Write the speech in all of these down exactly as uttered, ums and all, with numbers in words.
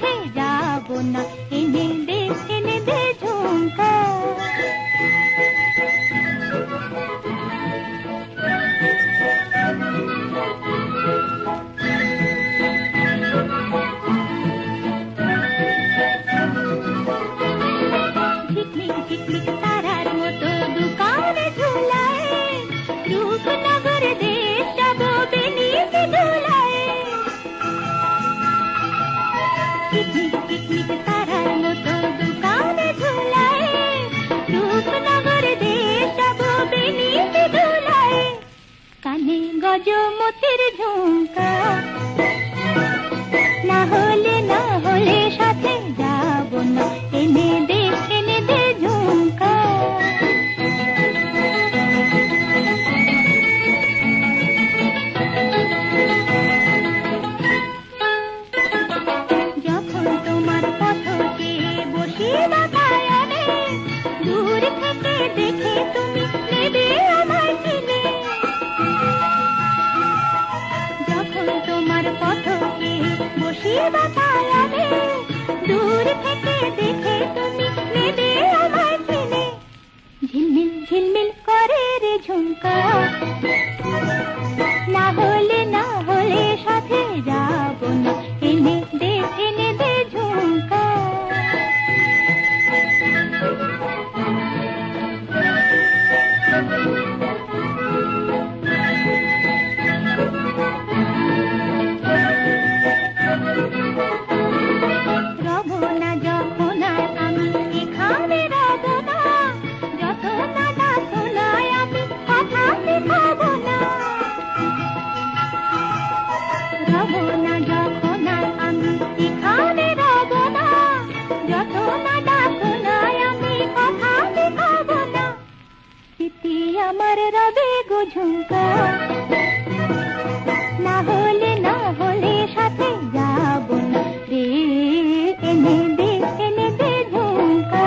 সাথে যাব না, এনে দে এনে দে ঝুমকা। ঝিকমিক ঝিকমিক তারার মতো দোকানে ঝুলায়, রূপনগর দেশ যাব বেনিতে দোলায়। ঝিকমিক ঝিকমিক তারার মতো দোকানে ঝুলায়, রূপনগর দেশ যাব বেনিতে দোলায়। কানে গজমতির ঝুমকা, না হলে না হলে সাথে যাব না, এনে দে এনে দে ঝুমকা। যখন তোমার পথকে বসি বাতায়নে, দূর থেকে দেখে তুমি নেবে আমায় চিনে। যখন তোমার পথকে বসি বাতায়নে, দূর থেকে দেখে তুমি নেবে আমায় চিনে। ঝিলমিল ঝিলমিল করে রে ঝুমকা, না হলে না হলে সাথে যাব না, এনে দে এনে দে ঝুমকা। রব না যখন আর আমি এখানে রব না, যত না ডাকো না আমি কথা শিখাব না। রব না যখন আর আমি এখানে রব না, যত না ডাকো না আমি কথা শিখাব না। স্মৃতি আমার রবে গো ঝুমকা, না হলে না হলে সাথে যাব না, রে এনে দে এনে দে ঝুমকা।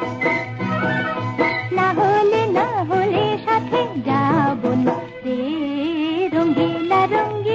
না হলে না হলে সাথে যাব না, রে রঙ্গিলা রঙ্গিলা।